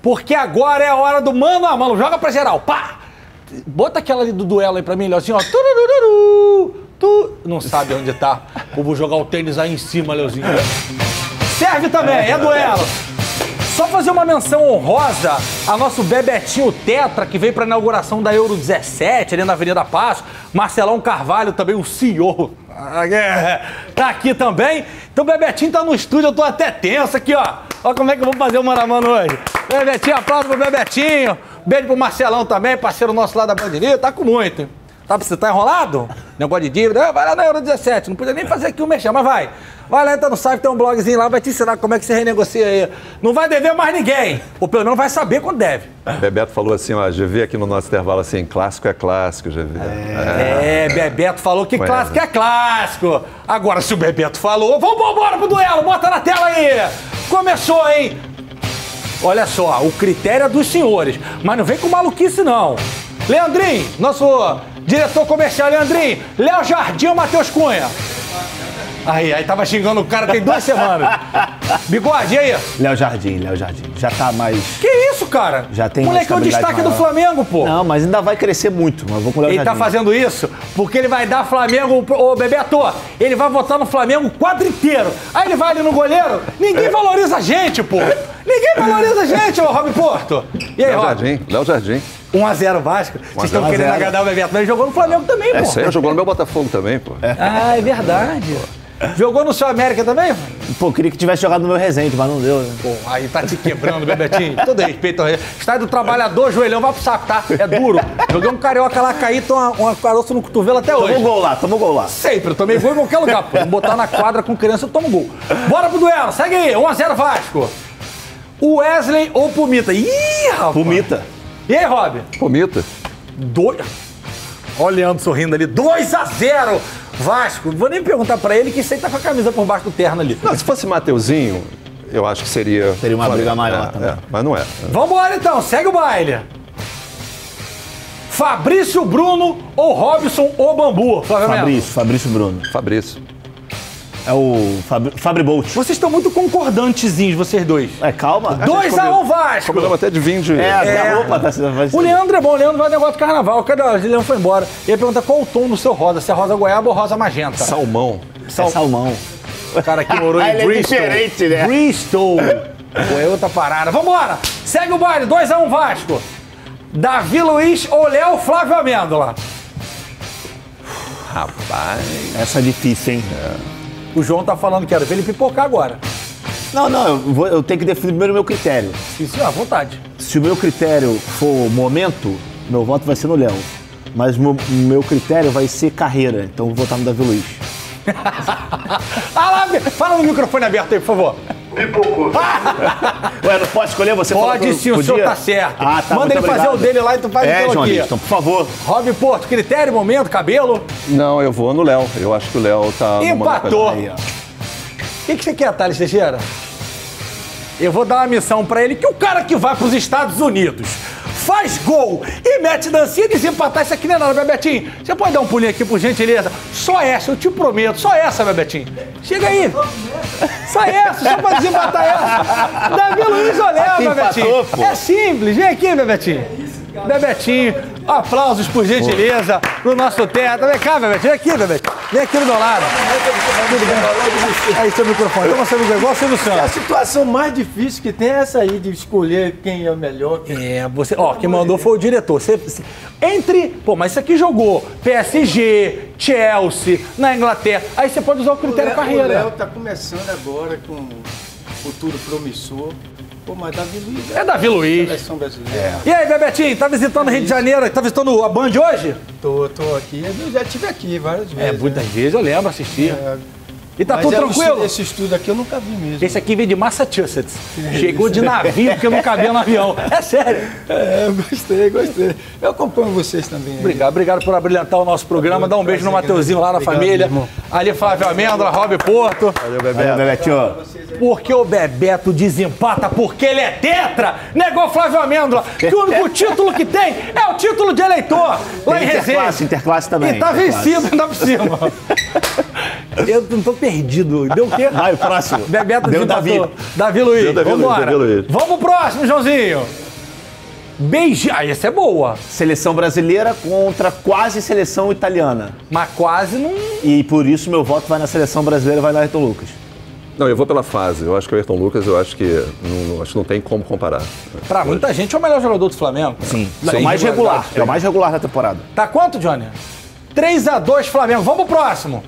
Porque agora é a hora do mano a mano. Joga pra geral. Pá! Bota aquela ali do duelo aí pra mim, Leozinho, ó. Não sabe onde tá. Eu vou jogar o tênis aí em cima, Leozinho. Serve também, é duelo. Só fazer uma menção honrosa a nosso Bebetinho Tetra, que veio pra inauguração da Euro 17, ali na Avenida Passo. Marcelão Carvalho, também o CEO, tá aqui também. Então o Bebetinho tá no estúdio, eu tô até tenso aqui, ó. Olha como é que eu vou fazer o mano a mano hoje. Bebetinho, aplauso pro Bebetinho. Beijo pro Marcelão também, parceiro nosso lá da Band News, tá com muito. Você tá enrolado? Negócio de dívida? Vai lá na Euro 17, não podia nem fazer aqui o mexer, mas vai. Vai lá, entra no site, tem um blogzinho lá, vai te ensinar como é que você renegocia aí. Não vai dever mais ninguém, ou pelo menos vai saber quando deve. Bebeto falou assim, ó, GV aqui no nosso intervalo assim, clássico é clássico, GV. Bebeto falou que clássico é clássico. Agora, se o Bebeto falou, vamos embora pro duelo, bota na tela aí. Começou, hein? Olha só, o critério é dos senhores, mas não vem com maluquice, não. Leandrinho, nosso diretor comercial, Leandrinho, Léo Jardim ou Matheus Cunha? Aí tava xingando o cara tem 2 semanas. Bigode, e aí? Léo Jardim. Já tá mais... Que isso, cara? Já tem moleque é o destaque maior do Flamengo, pô. Não, mas ainda vai crescer muito, mas vou com o Léo Jardim. Ele tá fazendo isso porque ele vai dar Flamengo... Ô, Bebeto, ele vai votar no Flamengo o quadro inteiro. Aí ele vai ali no goleiro, ninguém valoriza a gente, pô. Ninguém valoriza a gente, ô Rob Porto. E aí, Léo Jardim. 1x0 Vasco. Vocês estão querendo agradar o Bebeto, mas ele jogou no Flamengo também, pô. Isso aí, jogou no meu Botafogo também, pô. Ah, é verdade. Jogou no seu América também? Pô, queria que tivesse jogado no meu Resende, mas não deu, né? Pô, aí tá te quebrando, Bebetinho. Todo respeito ao Estádio do Trabalhador, joelhão, vai pro saco, tá? É duro. Joguei um carioca lá, caí, tô uma caroça no cotovelo até hoje. Tomou gol lá. Sempre, eu tomei gol em qualquer lugar, pô. Botar na quadra com criança, eu tomo gol. Bora pro duelo, segue aí, 1x0 Vasco. O Wesley ou Pumita? Ih, rapaz. Pumita. E aí, Rob? Pumita. Olha o Leandro sorrindo ali, 2x0 Vasco. Vou nem perguntar pra ele que isso aí tá com a camisa por baixo do terno ali. Não, se fosse Mateuzinho, eu acho que seria... Seria uma briga maior também. Mas não é. Vambora então, segue o baile. Fabrício Bruno ou Robson ou Bambu? Fabrício Bruno. Fabrício. É o Fabri Bolt. Vocês estão muito concordantezinhos, vocês dois. Calma. 2x1 Vasco. Combinamos até de vir de... A roupa tá... O Leandro é bom, o Leandro vai no negócio do carnaval. Cadê? O Leandro foi embora. Ele pergunta qual o tom do seu rosa, se é rosa goiaba ou rosa magenta. Salmão. Salmão. O cara que morou em Bristol. É diferente, né? Bristol. Pô, é outra parada. Vambora. Segue o baile, 2x1 Vasco. Davi Luiz ou Léo Flávio Amêndola? Rapaz. Essa é difícil, hein? O João tá falando que era ver ele pipocar agora. Não, eu tenho que definir primeiro o meu critério. Isso, à vontade. Se o meu critério for momento, meu voto vai ser no Léo. Mas o meu critério vai ser carreira, então eu vou votar no Davi Luiz. Fala no microfone aberto aí, por favor. Pipocou. Ué, não pode escolher? Você Pode sim, o senhor tá certo. Tá, manda ele fazer o dele lá e tu faz o teu João aqui. Liston, por favor. Rob Porto, critério, momento, cabelo. Não, eu vou no Léo. Eu acho que o Léo tá... Empatou. O que você quer, Thales Teixeira? Eu vou dar uma missão pra ele, que o cara que vai pros Estados Unidos faz gol e mete dancinha, desempatar isso aqui não é nada, Bebetinho. Você pode dar um pulinho aqui, por gentileza? Só essa, eu te prometo. Só essa, Bebetinho. Chega aí. Só essa, só pra desempatar essa. Davi Luiz ou Léo, Bebetinho. É simples. Vem aqui, Bebetinho. Bebetinho, aplausos por gentileza pro nosso teto. Vem cá, Bebetinho. Vem aqui, Bebetinho. Vem aqui do meu lado. Tudo bem? Aí, seu microfone. Toma seu microfone, igual o Silvio Santos. A situação mais difícil que tem é essa aí, de escolher quem é o melhor. Você... Ó, quem mandou foi o diretor. Mas isso aqui jogou PSG, Chelsea, na Inglaterra. Aí você pode usar o critério carreira. O Léo tá começando agora com um futuro promissor. Pô, mas Davi Luiz é Davi Luiz. Seleção brasileira. E aí, Bebetinho, tá visitando o Rio de Janeiro? Tá visitando a Band hoje? Tô aqui. Eu já estive aqui várias vezes. Muitas vezes, eu lembro, assistir. E tá mas tudo tranquilo? Esse estudo aqui eu nunca vi mesmo. Esse aqui veio de Massachusetts. Chegou de navio porque eu não cabia no avião. É sério. Gostei. Eu acompanho vocês também. Obrigado por abrilhantar o nosso programa. Dá um beijo no Mateuzinho lá na família. Ali, Flávio Amêndola, Rob Porto. Valeu, Bebetinho. Porque o Bebeto desempata porque ele é tetra. Negou Flávio Amêndola. Que o único título que tem é o título de eleitor. Lá em Resende. Interclasse também. E tá vencido ainda por cima. Eu não tô perdido. Deu o quê? Vai, o próximo. Bebeto Deu Davi. Davi Luiz. Deu Davi Luiz, Vambora. Davi Luiz. Vamos pro próximo, Joãozinho. Beijinho. Ah, essa é boa. Seleção brasileira contra quase seleção italiana. Mas quase não... E por isso meu voto vai na seleção brasileira, vai no Ayrton Lucas. Não, eu vou pela fase. Eu acho que o Ayrton Lucas, eu acho que não tem como comparar. Pra muita gente é o melhor jogador do Flamengo. Sim. Sim. É o mais regular. É o mais regular da temporada. Tá quanto, Johnny? 3-2 Flamengo. Vamos pro próximo.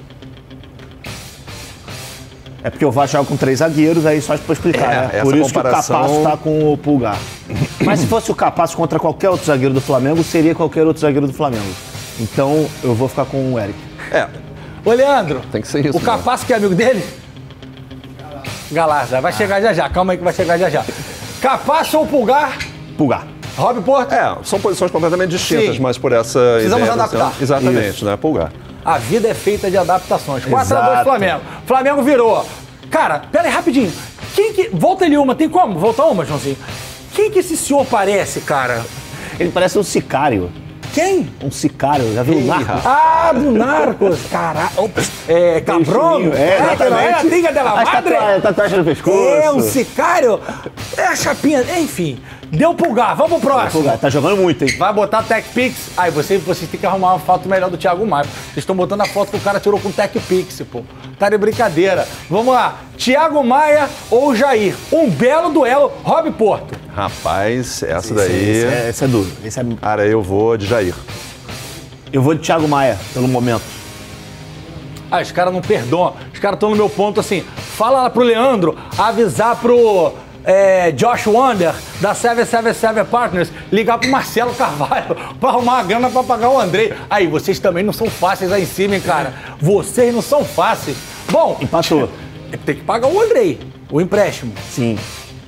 É porque o Vasco joga com 3 zagueiros, aí só pra explicar, né? essa Por isso comparação- que o Capasso tá com o Pulgar. Mas se fosse o Capasso contra qualquer outro zagueiro do Flamengo, seria qualquer outro zagueiro do Flamengo. Então eu vou ficar com o Eric. Ô, Leandro. Tem que ser isso, O Capasso que é amigo dele? Galarza. Vai chegar já já. Calma aí que vai chegar já já. Capasso ou Pulgar? Pulgar. Rob Porto? São posições completamente distintas, Sim. mas por essa Precisamos ideia... adaptar. Exatamente, né? Pulgar. A vida é feita de adaptações. 4-2 Exato. Flamengo. Flamengo virou. Cara, pera aí, rapidinho. Quem que... Volta ele uma. Tem como? Volta uma, Joãozinho. Quem que esse senhor parece, cara? Ele parece um sicário. Quem? Um sicário. Já viu o Narcos? Ah, do Narcos. Caralho. É, Cabrão? É, que não é a Liga de la Madre? Tatuagem no pescoço. É, um sicário. É a chapinha. Enfim. Deu Pulgar. Vamos pro próximo. Pulgar, tá jogando muito, hein? Vai botar TechPix. Aí você tem que arrumar uma foto melhor do Thiago Maia. Vocês estão botando a foto que o cara tirou com TechPix, pô. Tá de brincadeira. Vamos lá. Thiago Maia ou Jair? Um belo duelo. Rob Porto. Rapaz, essa daí... Esse é duro. Esse é... Cara, eu vou de Jair. Eu vou de Thiago Maia, pelo momento. Ah, os caras não perdoam. Os caras estão no meu ponto assim. Fala lá pro Leandro avisar pro Josh Wander da 777 Partners ligar pro Marcelo Carvalho pra arrumar a grana pra pagar o Andrei. Aí, vocês também não são fáceis aí em cima, hein, cara? Vocês não são fáceis. Bom, Empatou. tem que pagar o Andrei, o empréstimo. Sim.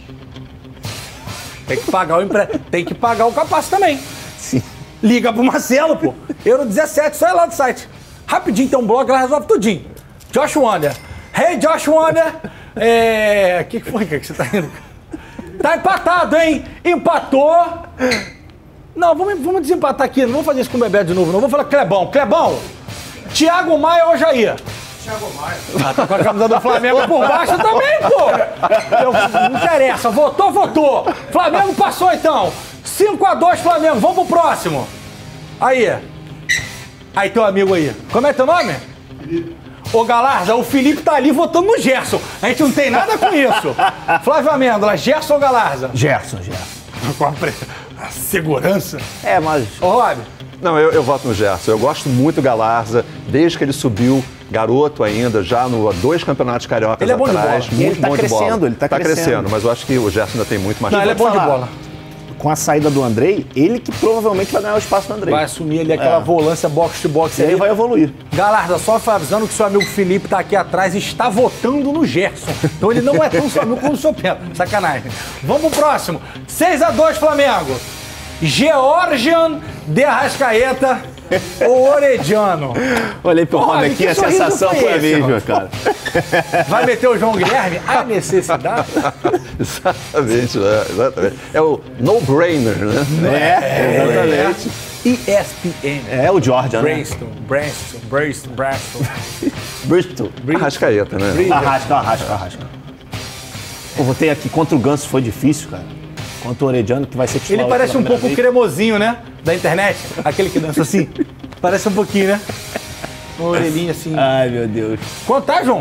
Tem que pagar o empréstimo. Tem que pagar o Capasso também. Sim. Liga pro Marcelo, pô. Euro 17, só é lá do site. Rapidinho, tem um blog lá, resolve tudinho. Josh Wander. Hey, Josh Wander. Que foi, que você tá indo? Tá empatado, hein? Empatou. Não, vamos desempatar aqui. Não vamos fazer isso com o Bebé de novo, não. Vamos falar Clebão. Clebão, Thiago Maia ou Jair? Thiago Maia. Ah, tá com a camisa do Flamengo por baixo também, pô. Não interessa. Votou. Flamengo passou, então. 5-2 Flamengo. Vamos pro próximo. Aí. Aí, teu amigo aí. Como é teu nome? Felipe. Ô, Galarza, o Felipe tá ali votando no Gerson. A gente não tem nada com isso. Flávio Amêndola, Gerson ou Galarza? Gerson. Com a segurança. É, mas... Ô, Rob. Não, eu voto no Gerson. Eu gosto muito do Galarza, desde que ele subiu, garoto ainda, já no 2 campeonatos cariocas Ele é bom de atrás. bola. Muito Ele tá bom de bola. crescendo, ele tá crescendo. Mas eu acho que o Gerson ainda tem muito mais Não, ele é bom de falar. bola. Com a saída do Andrei, ele que provavelmente vai ganhar o espaço do Andrei. Vai assumir ali aquela volância box-to-box E aí aí. vai evoluir. Galarza, só avisando que seu amigo Felipe tá aqui atrás e está votando no Gerson. Então ele não é tão seu amigo como o seu pensa. Sacanagem. Vamos pro próximo. 6-2 Flamengo. Georgian de Arrascaeta ou Orediano? Olhei pro Rob Olha, aqui, que a sorriso sensação foi foi a esse, mesma, Rob? cara. Vai meter o João Guilherme? A necessidade? Exatamente, né? Exatamente. É o no-brainer, né? Exatamente. ESPN. É o Jordan, né? Braston. Bristol. Arrascaeta, né? Arrasca. Eu votei aqui contra o Ganso, foi difícil, cara. Contra o Orediano, que vai ser titular. Ele parece pela um pouco o primeira vez. cremosinho, né? Da internet. Aquele que dança assim. Parece um pouquinho, né? Uma orelhinha assim. Ai, meu Deus. Quanto tá, João?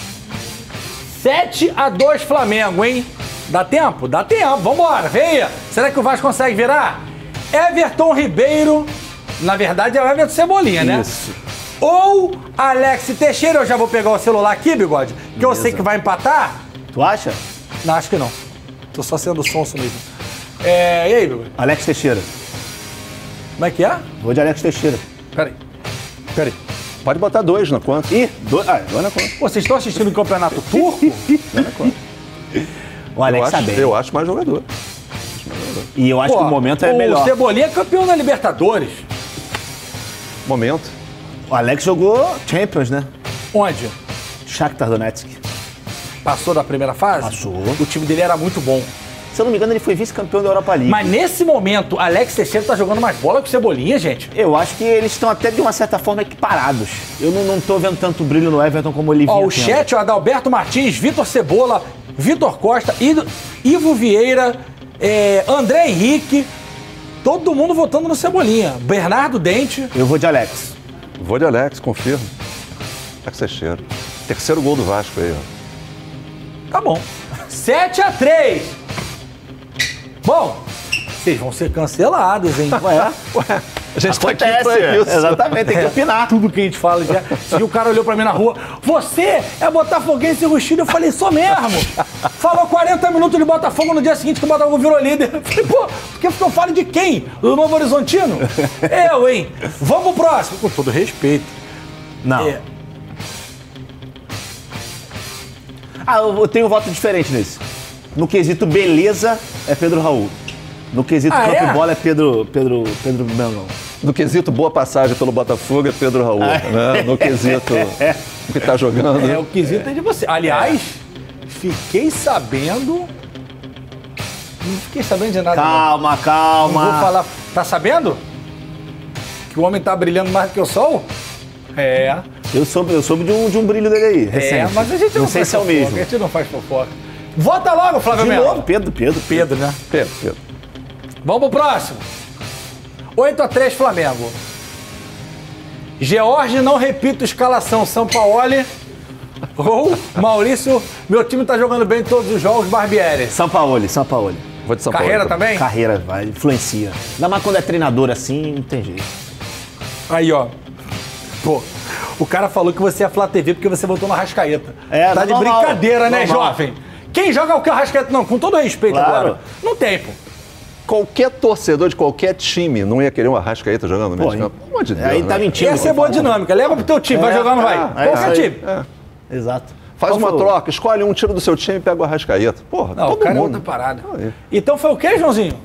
7-2 Flamengo, hein? Dá tempo? Dá tempo. Vambora, venha. Será que o Vasco consegue virar? Everton Ribeiro. Na verdade é o Everton Cebolinha, né? Isso. Ou Alex Teixeira. Eu já vou pegar o celular aqui, Bigode. Que eu sei que vai empatar. Tu acha? Não, acho que não. Tô só sendo sonso mesmo. E aí, Bigode? Alex Teixeira. Como é que é? Vou de Alex Teixeira. Peraí. Pode botar 2 na conta. Ih, dois na conta. Pô, vocês estão assistindo o Campeonato Turco? O Alex tá bem. Eu acho mais jogador. E eu acho que o momento é melhor. O Cebolinha é campeão da Libertadores. Momento. O Alex jogou Champions, né? Onde? Shakhtar Donetsk. Passou da primeira fase? Passou. O time dele era muito bom. Se eu não me engano, ele foi vice-campeão da Europa League. Mas nesse momento, Alex Teixeira tá jogando mais bola que o Cebolinha, gente. Eu acho que eles estão até, de uma certa forma, equiparados. Eu não tô vendo tanto brilho no Everton como ele vinha. Ó, o chat, o Adalberto Martins, Vitor Cebola, Vitor Costa, Ivo Vieira, André Henrique, todo mundo votando no Cebolinha. Bernardo Dente. Eu vou de Alex. Vou de Alex, confirmo. Alex Teixeira. Terceiro gol do Vasco aí, ó. Tá bom. 7-3. Bom, vocês vão ser cancelados, hein? Ué, A gente tá aqui acontece. pra isso. Exatamente, tem que opinar. Tudo que a gente fala já. Se o cara olhou pra mim na rua, você é botafoguense e ruxido, eu falei, sou mesmo. Falou 40 minutos de Botafogo no dia seguinte que o Botafogo virou líder. Eu falei, pô, porque eu falo de quem? Do Novo Horizontino? Eu, hein? Vamos pro próximo. Com todo respeito. Não. Eu tenho um voto diferente nesse. No quesito beleza, é Pedro Raul. No quesito campo e bola, é Pedro Mengão. No quesito boa passagem pelo Botafogo é Pedro Raul. Né? No quesito que tá jogando. O quesito é de você. Aliás, fiquei sabendo... Não fiquei sabendo de nada. Calma. Não vou falar... Tá sabendo? Que o homem tá brilhando mais do que o sol? Eu soube de um brilho dele aí, recente. Mas a gente não sei faz se é o fofoca, mesmo. A gente não faz fofoca. Vota logo, Flávio De Melo. novo, Pedro, né? Pedro. Vamos pro próximo. 8-3 Flamengo. George, não repito escalação. Sampaoli ou Maurício, meu time tá jogando bem em todos os jogos, Barbieri. Sampaoli. Vou de São Paulo. Carreira também? Carreira, vai, influencia. Ainda mais quando é treinador assim, não tem jeito. Aí, ó. Pô, o cara falou que você é Flá TV porque você votou no Arrascaeta. Tá de normal, brincadeira, né, normal. jovem? Quem joga o que o Arrascaeta? Não, com todo respeito Claro. agora. Não tem, pô. Qualquer torcedor de qualquer time não ia querer um Arrascaeta jogando no meio de campo. Pelo amor de Deus, Aí né? tá mentindo. Essa é boa dinâmica. Leva pro teu time, vai jogar ou não vai? Qualquer time. Exato. Faz uma troca, escolhe um, tira do seu time e pega o Arrascaeta. Porra, Não, todo o cara mundo. é outra parada. Aí. Então foi o quê, Joãozinho?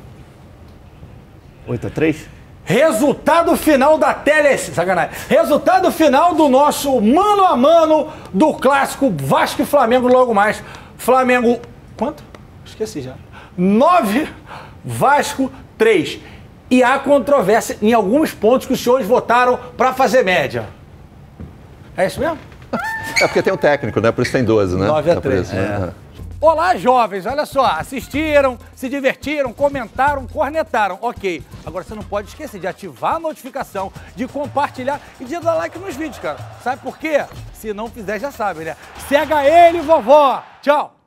8-3? Resultado final da sacanagem. Resultado final do nosso mano a mano do clássico Vasco e Flamengo logo mais. Flamengo, quanto? Esqueci já. 9, Vasco 3. E há controvérsia em alguns pontos que os senhores votaram para fazer média. É isso mesmo? É porque tem um técnico, né? Por isso tem 12, né? 9-3. É por isso, né? Olá, jovens, olha só, assistiram, se divertiram, comentaram, cornetaram, ok. Agora você não pode esquecer de ativar a notificação, de compartilhar e de dar like nos vídeos, cara. Sabe por quê? Se não fizer, já sabe, né? Cega ele, vovó. Tchau.